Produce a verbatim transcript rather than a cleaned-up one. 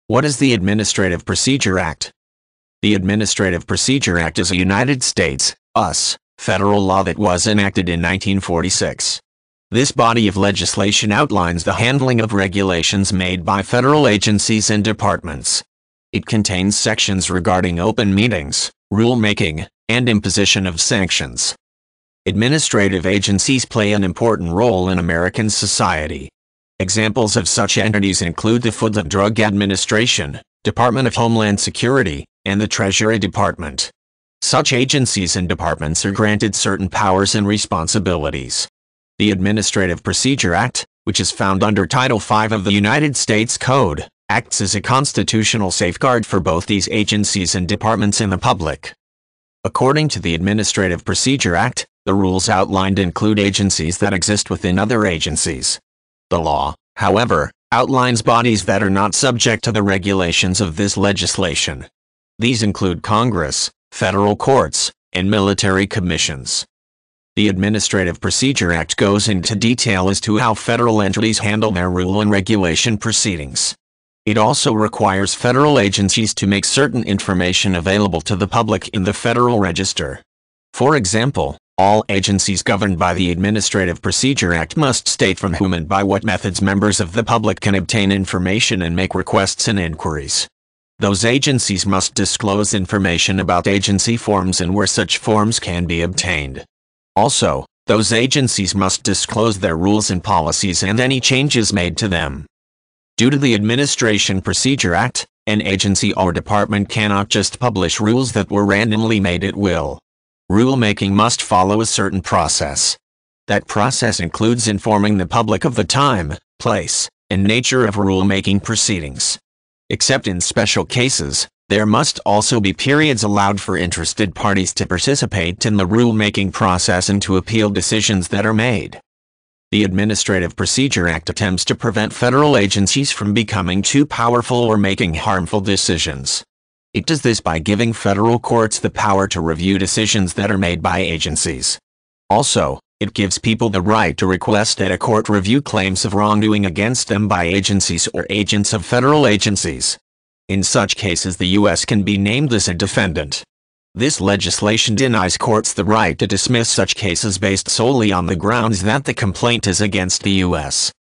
What is the Administrative Procedure Act? The Administrative Procedure Act is a United States, U S, federal law that was enacted in nineteen forty-six. This body of legislation outlines the handling of regulations made by federal agencies and departments. It contains sections regarding open meetings, rulemaking, and imposition of sanctions. Administrative agencies play an important role in American society. Examples of such entities include the Food and Drug Administration, Department of Homeland Security, and the Treasury Department. Such agencies and departments are granted certain powers and responsibilities. The Administrative Procedure Act, which is found under Title five of the United States Code, acts as a constitutional safeguard for both these agencies and departments and the public. According to the Administrative Procedure Act, the rules outlined include agencies that exist within other agencies. The law, however, outlines bodies that are not subject to the regulations of this legislation. These include Congress, federal courts, and military commissions. The Administrative Procedure Act goes into detail as to how federal entities handle their rule and regulation proceedings. It also requires federal agencies to make certain information available to the public in the Federal Register. For example, all agencies governed by the Administrative Procedure Act must state from whom and by what methods members of the public can obtain information and make requests and inquiries. Those agencies must disclose information about agency forms and where such forms can be obtained. Also, those agencies must disclose their rules and policies and any changes made to them. Due to the Administration Procedure Act, an agency or department cannot just publish rules that were randomly made at will. Rulemaking must follow a certain process. That process includes informing the public of the time, place, and nature of rulemaking proceedings. Except in special cases, there must also be periods allowed for interested parties to participate in the rulemaking process and to appeal decisions that are made. The Administrative Procedure Act attempts to prevent federal agencies from becoming too powerful or making harmful decisions. It does this by giving federal courts the power to review decisions that are made by agencies. Also, it gives people the right to request that a court review claims of wrongdoing against them by agencies or agents of federal agencies. In such cases, the U S can be named as a defendant. This legislation denies courts the right to dismiss such cases based solely on the grounds that the complaint is against the U S